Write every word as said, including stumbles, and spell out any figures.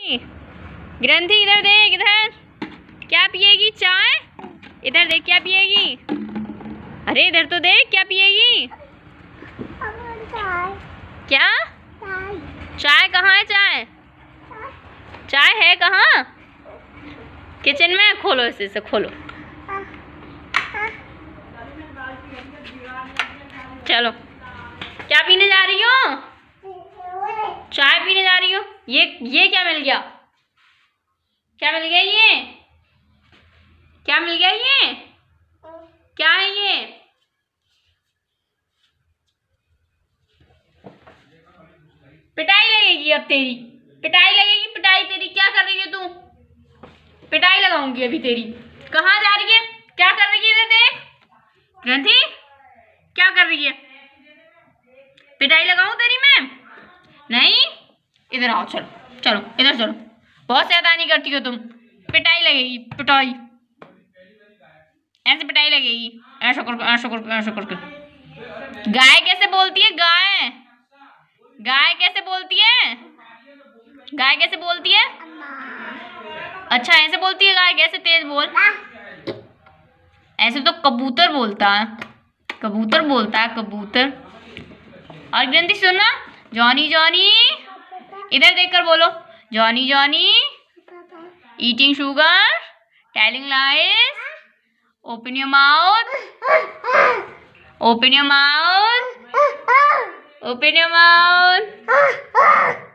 ग्रंथि इधर देख, इधर क्या पिएगी? चाय। इधर देख क्या पिएगी? अरे इधर तो देख क्या पिएगी? क्या? चाय कहाँ है? चाय चाय है कहाँ? किचन में। खोलो इसे से खोलो। चलो क्या पीने जा रही हो? चाय पीने जा रही हो? ये ये क्या मिल गया? क्या मिल गया? ये क्या मिल गया? ये क्या है? ये पिटाई लगेगी अब तेरी, पिटाई लगेगी। पिटाई तेरी क्या कर रही है तू? पिटाई लगाऊंगी अभी तेरी। कहाँ जा रही है? क्या कर रही है? इधर देख ग्रंथि, क्या कर रही है? पिटाई लगाऊं तेरी मैं? नहीं, इधर आओ। चलो चलो इधर चलो। बहुत शैतानी करती हो तुम। पिटाई लगेगी, पिटाई। ऐसे पिटाई लगेगी। ऐसा कर ऐसा कर ऐसा करके। गाय कैसे बोलती है? गाय गाय कैसे बोलती है? गाय कैसे बोलती है? अच्छा ऐसे बोलती है गाय? कैसे? तेज बोल। ऐसे तो कबूतर बोलता है, कबूतर बोलता है, कबूतर। और ग्रंथि सुनना, जॉनी जॉनी, इधर देखकर बोलो। Johnny Johnny eating sugar, telling lies, open your mouth, open your mouth, open your mouth.